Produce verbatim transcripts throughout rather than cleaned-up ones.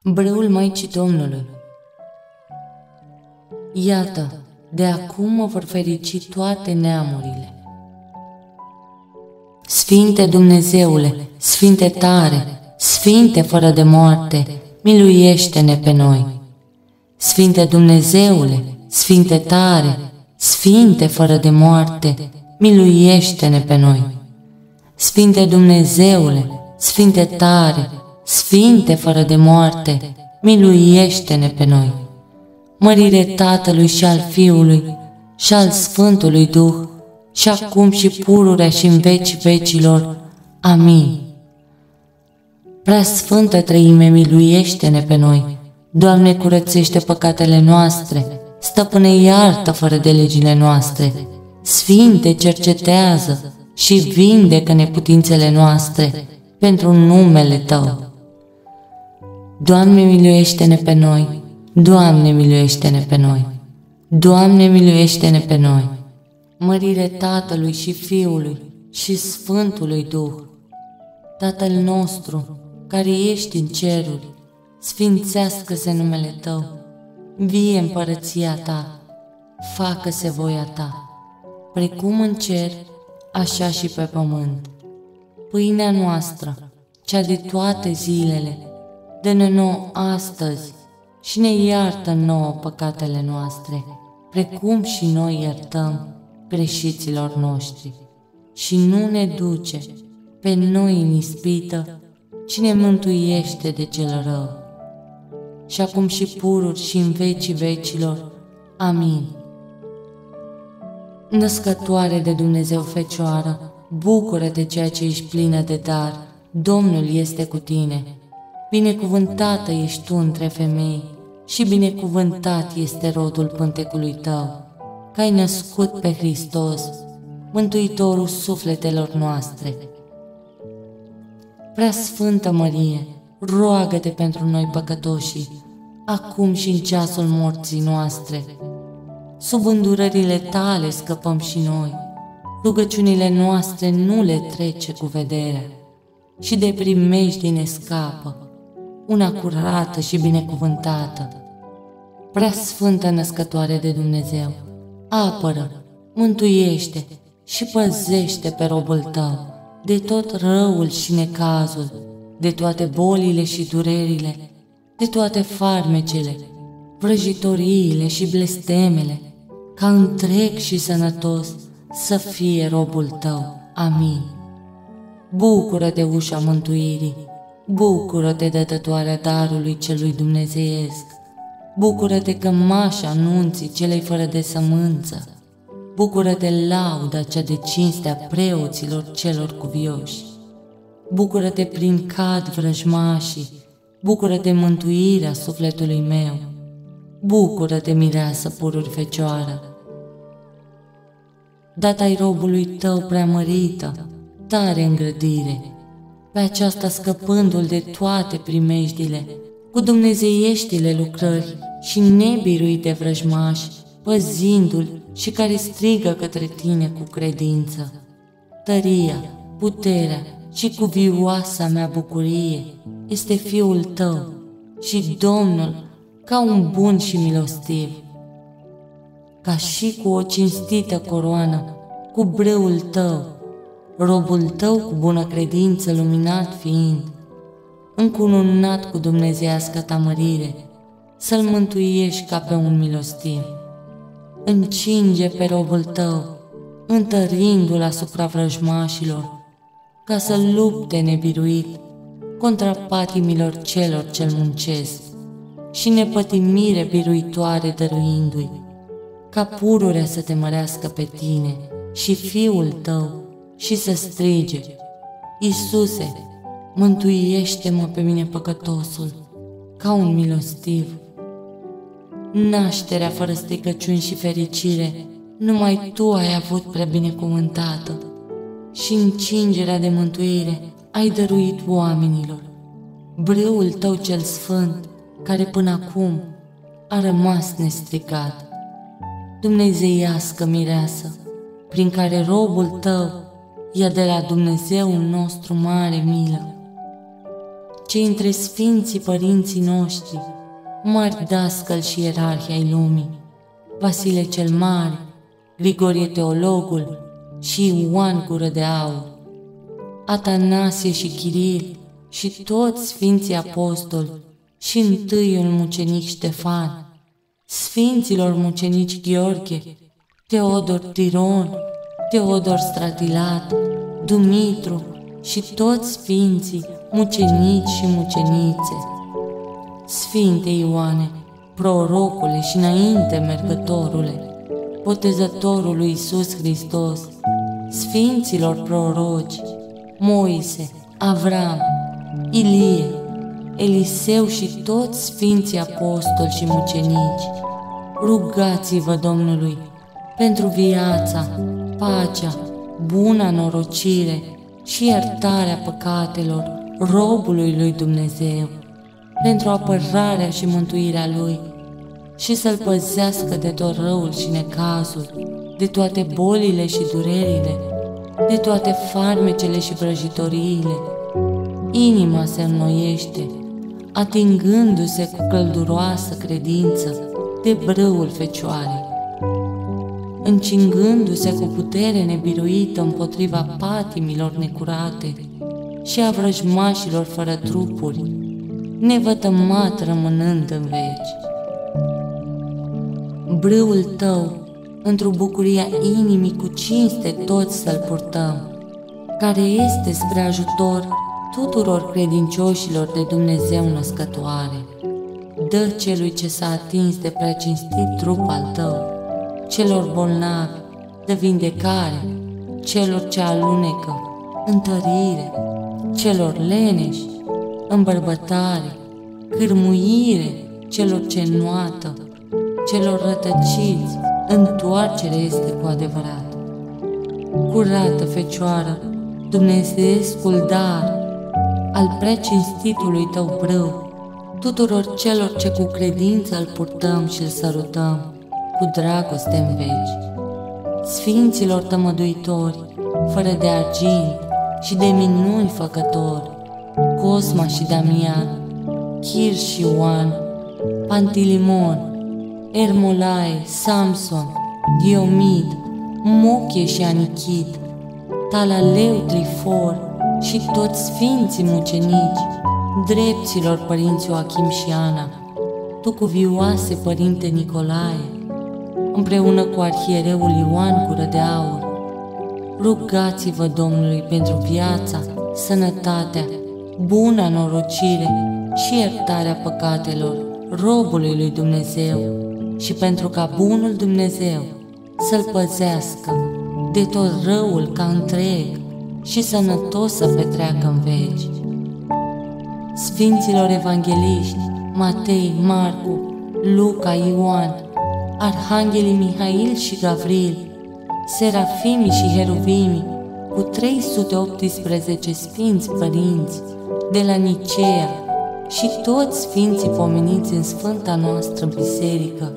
Brâul Maicii Domnului. Iată, de acum mă vor ferici toate neamurile. Sfinte Dumnezeule, Sfinte tare, Sfinte fără de moarte, miluiește-ne pe noi. Sfinte Dumnezeule, Sfinte tare, Sfinte fără de moarte, miluiește-ne pe noi. Sfinte Dumnezeule, Sfinte tare, Sfinte fără de moarte, miluiește-ne pe noi. Mărire Tatălui și al Fiului și al Sfântului Duh, și acum și pururea și în vecii vecilor. Amin. Prea Sfântă Treime, miluiește-ne pe noi. Doamne, curățește păcatele noastre, Stăpâne, iartă fără de legile noastre. Sfinte, cercetează și vindecă neputințele noastre pentru numele Tău. Doamne, miluiește-ne pe noi. Doamne, miluiește-ne pe noi. Doamne, miluiește-ne pe noi. Mărire Tatălui și Fiului și Sfântului Duh. Tatăl nostru, care ești în ceruri, sfințească-se numele Tău, vie împărăția Ta, facă-se voia Ta, precum în cer, așa și pe pământ. Pâinea noastră, cea de toate zilele, dă-ne nouă astăzi și ne iartă nouă păcatele noastre, precum și noi iertăm greșiților noștri. Și nu ne duce pe noi în ispită, ci ne mântuiește de cel rău. Și acum și pururi și în vecii vecilor. Amin. Născătoare de Dumnezeu Fecioară, bucură-te ceea ce ești plină de dar, Domnul este cu tine. Binecuvântată ești tu între femei și binecuvântat este rodul pântecului tău, că ai născut pe Hristos, Mântuitorul sufletelor noastre. Prea Sfântă Mărie, roagă-te pentru noi păcătoșii, acum și în ceasul morții noastre. Sub îndurările Tale scăpăm și noi, rugăciunile noastre nu le trece cu vederea, și de primejdii ne scapă, una curată și binecuvântată. Prea Sfântă Născătoare de Dumnezeu, apără, mântuiește și păzește pe robul Tău de tot răul și necazul, de toate bolile și durerile, de toate farmecele, vrăjitoriile și blestemele, ca întreg și sănătos să fie robul Tău. Amin. Bucură-te, ușa mântuirii, bucură-te, dătătoarea darului celui dumnezeiesc, bucură-te, cămașa anunții celei fără de sămânță, bucură-te, lauda cea de cinstea preoților celor cuvioși, bucură-te, prin cad vrăjmașii, bucură-te, mântuirea sufletului meu, bucură-te, mireasă pururi Fecioară. Dat-ai robului Tău preamărită, tare îngrădire, pe aceasta scăpându-l de toate primejdile, cu dumnezeieștile lucrări și nebiruit de vrăjmași, păzindu-l și care strigă către Tine cu credință. Tăria, puterea și cuvioasa mea bucurie este Fiul Tău și Domnul ca un bun și milostiv. Ca și cu o cinstită coroană, cu brâul Tău, robul Tău cu bună credință luminat fiind, încununat cu dumnezeiască Ta mărire, să-L mântuiești ca pe un milostiv. Încinge pe robul Tău, întărindu-l asupra vrăjmașilor, ca să lupte nebiruit contra patimilor celor ce-L muncesc și nepătimire biruitoare dăruindu-i, ca pururea să te mărească pe Tine și Fiul Tău și să strige: Iisuse, mântuiește-mă pe mine păcătosul, ca un milostiv. Nașterea fără stricăciuni și fericire, numai Tu ai avut prea binecuvântată, și încingerea de mântuire ai dăruit oamenilor. Brâul Tău cel sfânt, care până acum a rămas nestricat. Dumnezeiască mireasă, prin care robul Tău ia de la Dumnezeul nostru mare milă. ci între sfinții părinții noștri, mari dascăli și ierarhi ai lumii, Vasile cel Mare, Grigorie Teologul și Ioan Gură de Aur, Atanasie și Chiril și toți sfinții apostoli și întâiul mucenic Ștefan, sfinților mucenici Gheorghe, Teodor Tiron, Teodor Stratilat, Dumitru și toți sfinții mucenici și mucenițe. Sfinte Ioane, prorocule și înainte mergătorule, botezătorul lui Iisus Hristos, sfinților proroci, Moise, Avram, Ilie, Eliseu și toți sfinții apostoli și mucenici, rugați-vă Domnului pentru viața, pacea, buna norocire și iertarea păcatelor robului lui Dumnezeu, pentru apărarea și mântuirea lui și să-l păzească de tot răul și necazul, de toate bolile și durerile, de toate farmecele și vrăjitoriile. Inima se înnoiește, atingându-se cu călduroasă credință de brâul Fecioarei, încingându-se cu putere nebiruită împotriva patimilor necurate și a vrăjmașilor fără trupuri, nevătămat rămânând în veci. Brâul tău, într-o bucuria inimii cu cinste toți să-l purtăm, care este spre ajutor tuturor credincioșilor de Dumnezeu născătoare. Dă celui ce s-a atins de prea cinstit trup al tău, celor bolnavi, de vindecare, celor ce alunecă, întărire, celor leneși, îmbărbătare, cârmuire, celor ce înnoată, celor rătăciți, întoarcere este cu adevărat. Curată Fecioară, dumnezeescul dar al prea cinstitului tău brâu, tuturor celor ce cu credință îl purtăm și îl sărutăm, cu dragoste în veci. Sfinților tămăduitori, fără de argint și de minuni făcători, Cosma și Damian, Chir și Ioan, Pantilimon, Ermolae, Samson, Diomid, Mochie și Anichit, Talaleu Trifor și toți sfinții mucenici, drepților părinți Joachim și Ana, tu cuvioase Părinte Nicolae, împreună cu arhiereul Ioan Gură de Aur, rugați-vă Domnului pentru viața, sănătatea, buna norocire și iertarea păcatelor robului lui Dumnezeu și pentru ca bunul Dumnezeu să-l păzească de tot răul ca întreg și sănătos să petreacă în veci. Sfinților evangeliști, Matei, Marcu, Luca, Ioan, arhanghelii Mihail și Gavril, serafimii și heruvimii, cu trei sute optsprezece sfinți părinți de la Nicea și toți sfinții pomeniți în sfânta noastră biserică,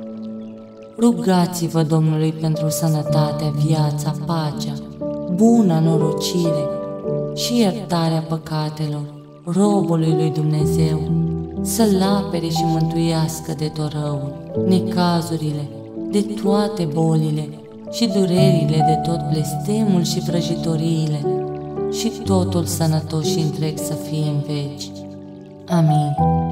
rugați-vă Domnului pentru sănătatea, viața, pacea, buna norocire și iertarea păcatelor robului lui Dumnezeu, să-l apere și mântuiască de tot răul, necazurile, de toate bolile și durerile, de tot blestemul și vrăjitoriile, și totul sănătos și întreg să fie în veci. Amin.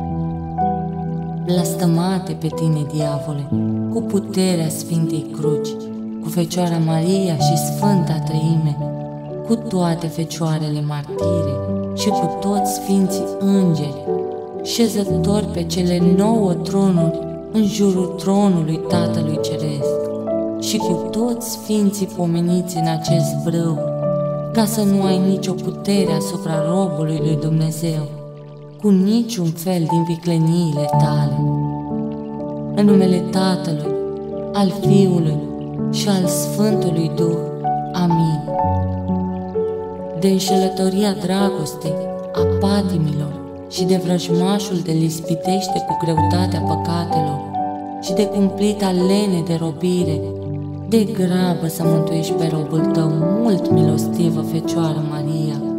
Blastămate pe tine, diavole, cu puterea Sfintei Cruci, cu Fecioara Maria și Sfânta Treime, cu toate fecioarele martire și cu toți sfinții îngeri, șezători pe cele nouă tronuri în jurul tronului Tatălui Ceresc, și cu toți sfinții pomeniți în acest brâu, ca să nu ai nicio putere asupra robului lui Dumnezeu, cu niciun fel din vicleniile tale. În numele Tatălui, al Fiului și al Sfântului Duh. Amin. De înșelătoria dragostei, a patimilor și de vrăjmașul de lispitește cu greutatea păcatelor și de cumplita lene de robire, de grabă să mântuiești pe robul tău, mult milostivă Fecioară Maria,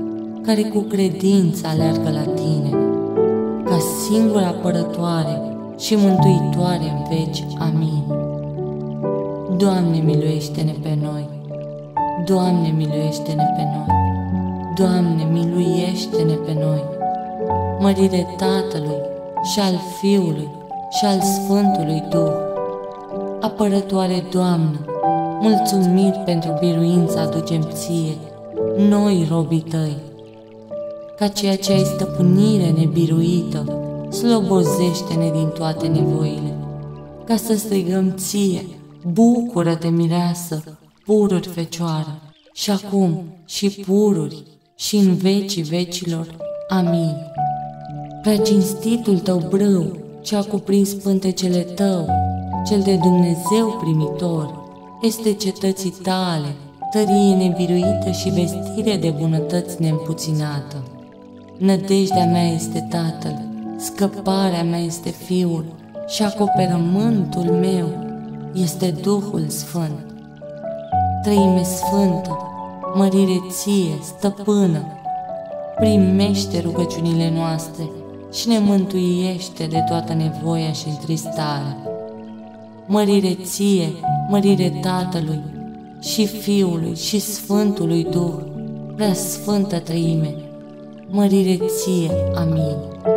care cu credință alergă la Tine, ca singura apărătoare și mântuitoare în veci. Amin. Doamne, miluiește-ne pe noi! Doamne, miluiește-ne pe noi! Doamne, miluiește-ne pe noi! Mărire Tatălui și al Fiului și al Sfântului Duh! Apărătoare Doamnă, mulțumiri pentru biruința aducem Ție, noi robii Tăi, ca ceea ce ai stăpânire nebiruită, slobozește-ne din toate nevoile, ca să strigăm Ție, bucură-te, mireasă, pururi Fecioară, și acum și pururi și în vecii vecilor. Amin. Prea cinstitul Tău brâu, ce a cuprins pântecele Tău, cel de Dumnezeu primitor, este cetății Tale, tărie nebiruită și vestire de bunătăți neîmpuținată. Nădejdea mea este Tatăl, scăparea mea este Fiul și acoperământul meu este Duhul Sfânt. Trăime Sfântă, mărire Ție, Stăpână, primește rugăciunile noastre și ne mântuiește de toată nevoia și întristarea. Mărire Ție, mărire Tatălui și Fiului și Sfântului Duh, prea Sfântă Trăime, mărire Ție. Amin.